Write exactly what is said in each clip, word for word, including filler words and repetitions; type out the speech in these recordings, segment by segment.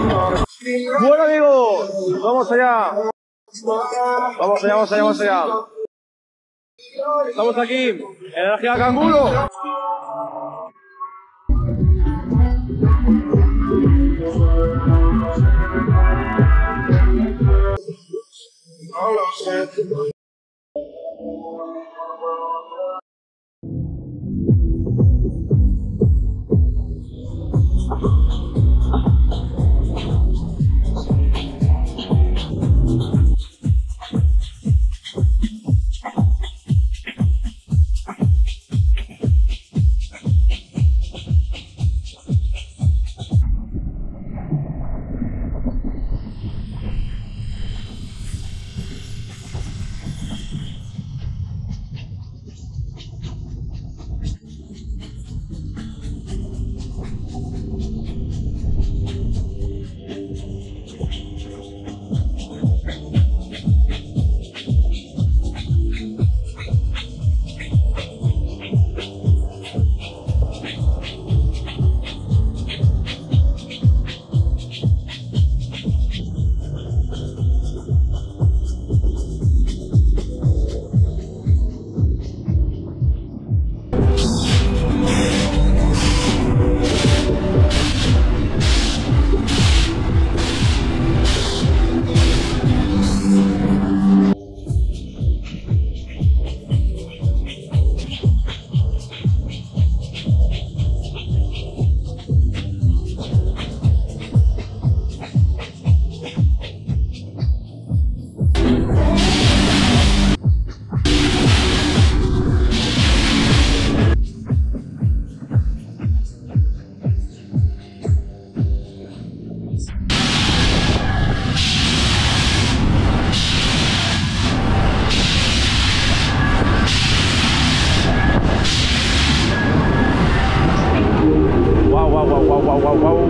Bueno amigos, vamos allá. Vamos allá, vamos allá, vamos allá. Estamos aquí, Energía Canguro. Wow, wow, wow, wow, wow, wow, wow.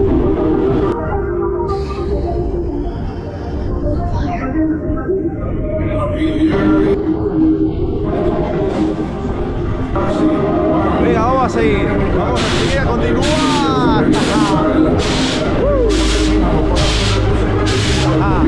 Venga, vamos a seguir. Vamos a seguir, a continuar. Ah.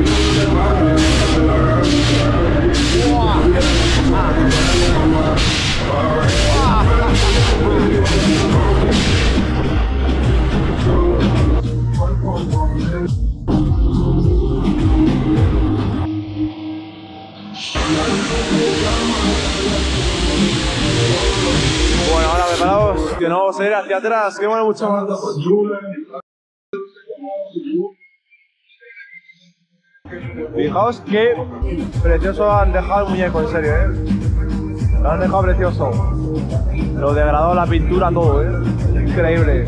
Bueno, ahora preparados, que no vamos a ir hacia atrás, que bueno mucho más. Fijaos qué precioso han dejado el muñeco, en serio, ¿eh? Lo han dejado precioso. Lo degradado, la pintura, todo, ¿eh? Increíble.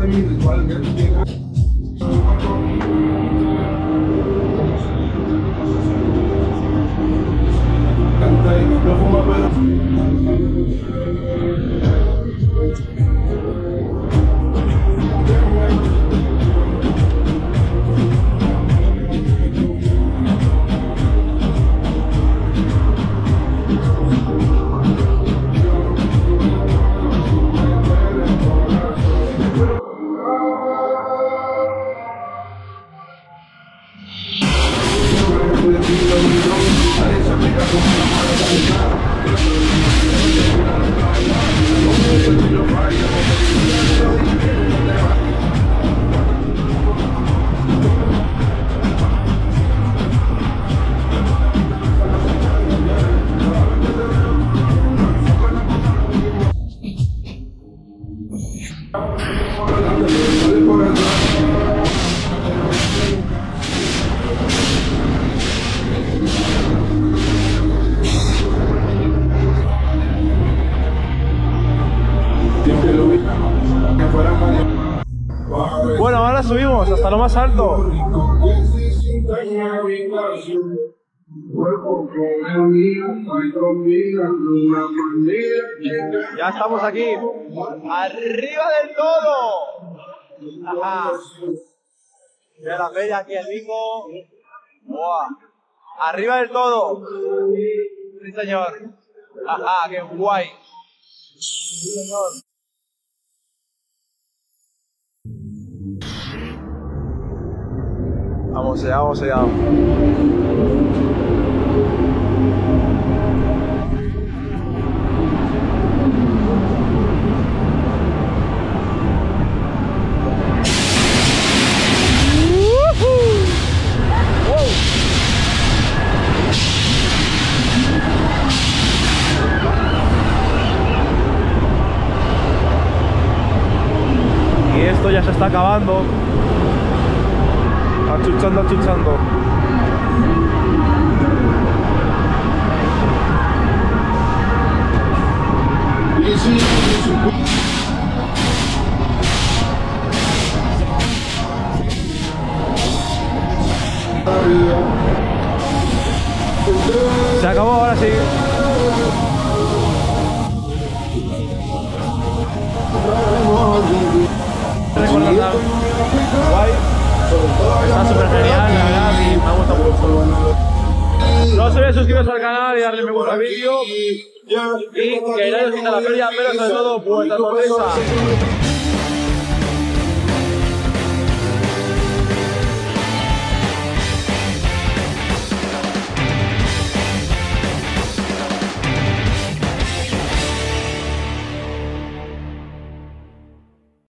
Bueno, ahora subimos hasta lo más alto. Ya estamos aquí, arriba del todo. Ajá. Mira la feria aquí, el bingo. Buah. Arriba del todo. Sí, señor. Ajá, qué guay. Sí, señor. Vamos allá, vamos allá. Y esto ya se está acabando. Achuchando, achuchando. Se acabó, ahora sí. Recordad, guay. Está súper genial, la verdad, y me ha gustado mucho. No os olvidéis suscribiros al canal y darle me gusta al vídeo. Y que nadie os quita la feria, pero sobre todo vuestra sonrisa.